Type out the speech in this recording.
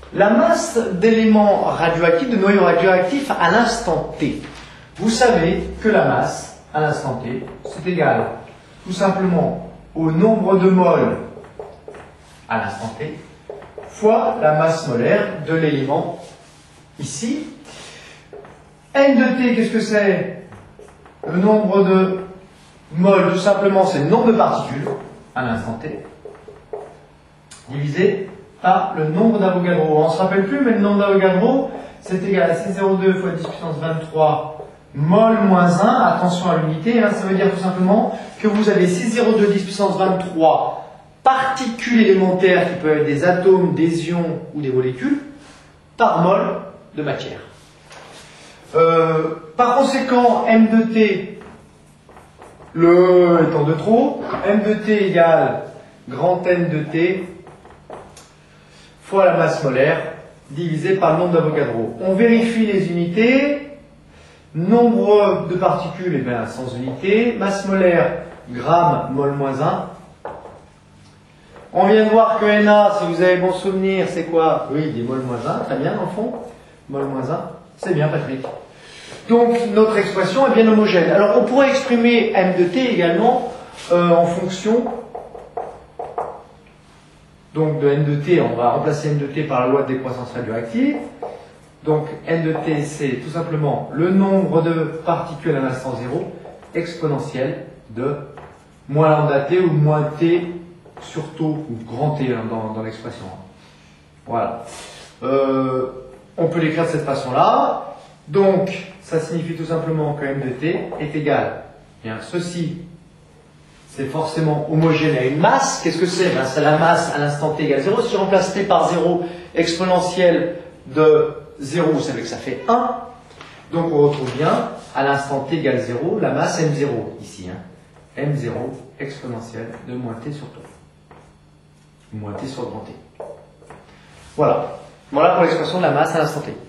La masse d'éléments radioactifs, de noyaux radioactifs à l'instant T. Vous savez que la masse à l'instant T, c'est égal tout simplement au nombre de moles à l'instant T fois la masse molaire de l'élément ici. N de T, qu'est-ce que c'est? Le nombre de moles, tout simplement, c'est le nombre de particules à l'instant T, divisé par le nombre d'Avogadro. On ne se rappelle plus, mais le nombre d'Avogadro, c'est égal à C02 fois 10 puissance 23 mol moins 1. Attention à l'unité, hein, ça veut dire tout simplement que vous avez C02 10 puissance 23 particules élémentaires qui peuvent être des atomes, des ions ou des molécules par mol de matière. Par conséquent, M de T, le étant de trop, M de T égale grand N de T fois la masse molaire divisé par le nombre d'Avogadro. On vérifie les unités. Nombre de particules, eh bien, sans unité. Masse molaire, gramme, mol moins 1. On vient de voir que Na, si vous avez bon souvenir, c'est quoi? Oui, des mol moins 1, très bien, en fond. Mol moins 1, c'est bien, Patrick. Donc, notre expression est bien homogène. Alors, on pourrait exprimer M de T également en fonction donc de N de T. On va remplacer N de T par la loi de décroissance radioactive. Donc, N de T, c'est tout simplement le nombre de particules à l'instant 0 exponentiel de moins lambda T ou moins T sur tau, ou grand T hein, dans l'expression. Voilà. On peut l'écrire de cette façon-là. Donc, ça signifie tout simplement que M de T est égal. Bien, ceci, c'est forcément homogène à une masse. Qu'est-ce que c'est? Ben, c'est la masse à l'instant T égale 0. Si je remplace T par 0 exponentielle de 0, vous savez que ça fait 1. Donc, on retrouve bien, à l'instant T égale 0, la masse M0, ici. Hein. M0 exponentielle de moins T sur tau. Moins T sur grand T. Voilà. Voilà pour l'expression de la masse à l'instant T.